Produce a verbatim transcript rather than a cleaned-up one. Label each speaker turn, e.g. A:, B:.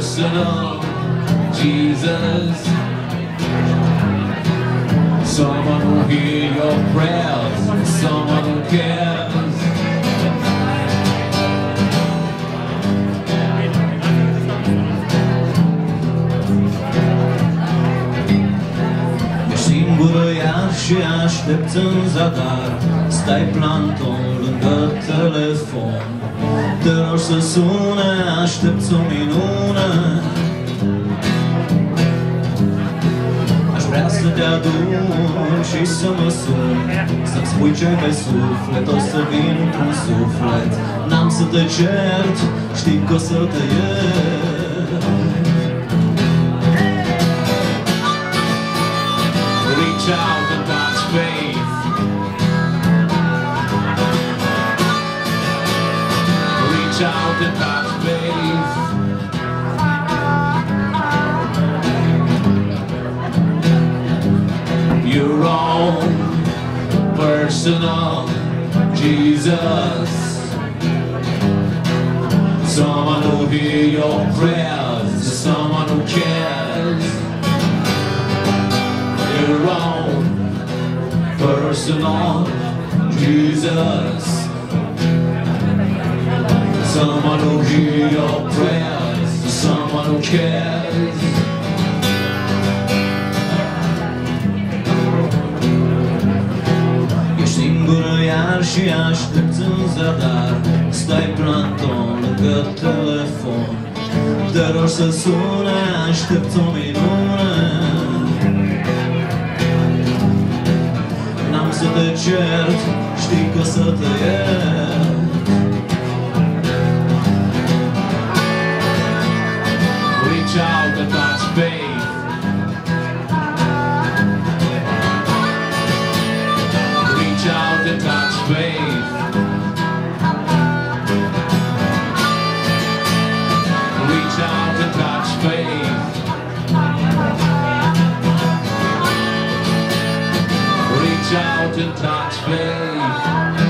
A: personal Jesus. Someone who hear your prayers, someone who cares. Ești singură iar și aștepți în zadar. Stai planton lângă telefon. Te rog să sune, aștepți o minune. Aș vrea să te adun și să mă sun, să-mi spui ce-ai pe suflet, o să vin într-un suflet. N-am să te cert, știi că o să te iert. Reach out and touch faith. Reach out and touch faith. Your own personal Jesus. Someone who hear your prayers, someone who cares. Your own personal Jesus. Someone who hear your prayers, someone who cares. Ești singură iar și aștepți în zadar. Stai planton lângă telefon. Te rog să sune, aștepți o minune. N-am să te cert, știi că o să te iert. Reach out and touch faith. Reach out and touch faith. Reach out and touch faith. Reach out and touch faith.